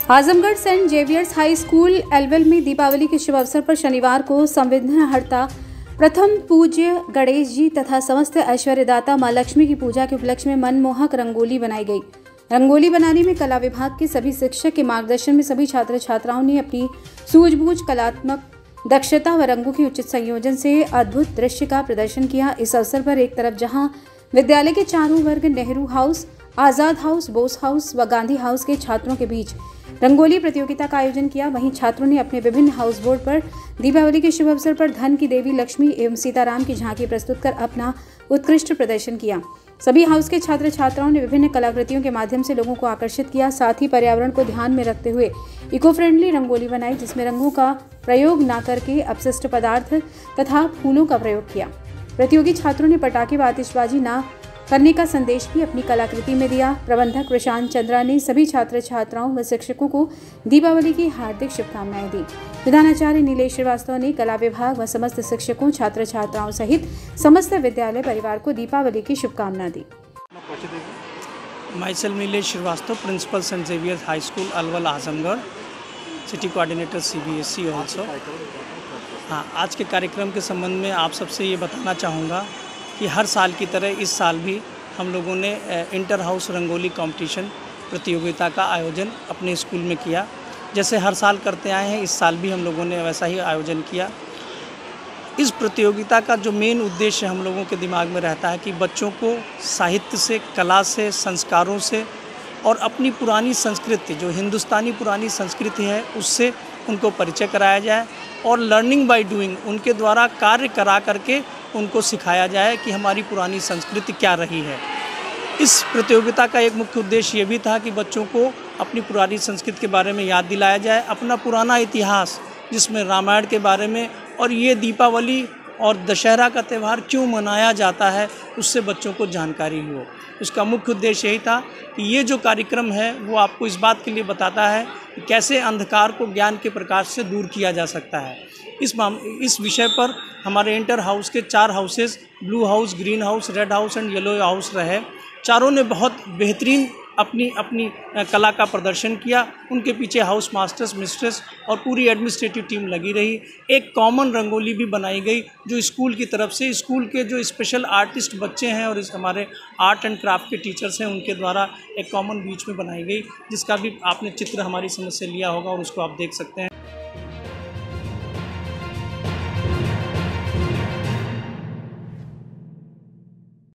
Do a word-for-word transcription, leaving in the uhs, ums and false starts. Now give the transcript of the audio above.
Azamgarh saint Xavier's high school Elwal में दीपावली के शुभ अवसर पर शनिवार को संविघ्नहर्ता प्रथम पूज्य गणेश जी तथा समस्त ऐश्वर्यदाता मां लक्ष्मी की पूजा के उपलक्ष्य में मनमोहक रंगोली बनाई गई। रंगोली बनाने में कला विभाग के सभी शिक्षक के मार्गदर्शन में सभी छात्र छात्राओं ने अपनी सूझबूझ, कलात्मक दक्षता व रंगों के उचित संयोजन से अद्भुत दृश्य का प्रदर्शन किया। इस अवसर पर एक तरफ जहां विद्यालय के चारों वर्ग Nehru house, Azad house, Bose house व गांधी हाउस के छात्रों के बीच रंगोली प्रतियोगिता का आयोजन किया, वहीं छात्रों ने अपने विभिन्न हाउस बोर्ड पर दीपावली के शुभ अवसर पर धन की देवी लक्ष्मी एवं सीताराम की झांकी प्रस्तुत कर अपना उत्कृष्ट प्रदर्शन किया। सभी हाउस के छात्र छात्राओं ने विभिन्न कलाकृतियों के माध्यम से लोगों को आकर्षित किया। साथ ही पर्यावरण को ध्यान में रखते हुए इको फ्रेंडली रंगोली बनाई, जिसमें रंगों का प्रयोग न करके अपशिष्ट पदार्थ तथा फूलों का प्रयोग किया। प्रतियोगी छात्रों ने पटाखे व आतिशबाजी न करने का संदेश भी अपनी कलाकृति में दिया। प्रबंधक प्रशांत चंद्रा ने सभी छात्र छात्राओं व शिक्षकों को दीपावली की हार्दिक शुभकामनाएं दी। विधानाचार्य नीलेश श्रीवास्तव ने कला विभाग व समस्त शिक्षकों, छात्र छात्राओं सहित समस्त विद्यालय परिवार को दीपावली की शुभकामना दी। Myself Nilesh Srivastava, principal saint Xavier's high school Alwal Azamgarh, city coordinator C B S E also. हाँ, आज के कार्यक्रम के संबंध में आप सबसे ये बताना चाहूँगा कि हर साल की तरह इस साल भी हम लोगों ने इंटर हाउस रंगोली कंपटीशन प्रतियोगिता का आयोजन अपने स्कूल में किया। जैसे हर साल करते आए हैं, इस साल भी हम लोगों ने वैसा ही आयोजन किया। इस प्रतियोगिता का जो मेन उद्देश्य हम लोगों के दिमाग में रहता है कि बच्चों को साहित्य से, कला से, संस्कारों से और अपनी पुरानी संस्कृति, जो हिंदुस्तानी पुरानी संस्कृति है, उससे उनको परिचय कराया जाए और लर्निंग बाय डूइंग, उनके द्वारा कार्य करा करके उनको सिखाया जाए कि हमारी पुरानी संस्कृति क्या रही है। इस प्रतियोगिता का एक मुख्य उद्देश्य ये भी था कि बच्चों को अपनी पुरानी संस्कृति के बारे में याद दिलाया जाए, अपना पुराना इतिहास जिसमें रामायण के बारे में और ये दीपावली और दशहरा का त्यौहार क्यों मनाया जाता है, उससे बच्चों को जानकारी हो। उसका मुख्य उद्देश्य यही था कि ये जो कार्यक्रम है वो आपको इस बात के लिए बताता है कि कैसे अंधकार को ज्ञान के प्रकाश से दूर किया जा सकता है। इस माम इस विषय पर हमारे इंटर हाउस के चार houses, blue house, green house, red house and yellow house रहे। चारों ने बहुत बेहतरीन अपनी अपनी कला का प्रदर्शन किया। उनके पीछे हाउस मास्टर्स, मिस्ट्रेस और पूरी एडमिनिस्ट्रेटिव टीम लगी रही। एक कॉमन रंगोली भी बनाई गई जो स्कूल की तरफ से, स्कूल के जो स्पेशल आर्टिस्ट बच्चे हैं और इस हमारे आर्ट एंड क्राफ्ट के टीचर्स हैं, उनके द्वारा एक कॉमन बीच में बनाई गई, जिसका भी आपने चित्र हमारी समझ से लिया होगा और उसको आप देख सकते हैं।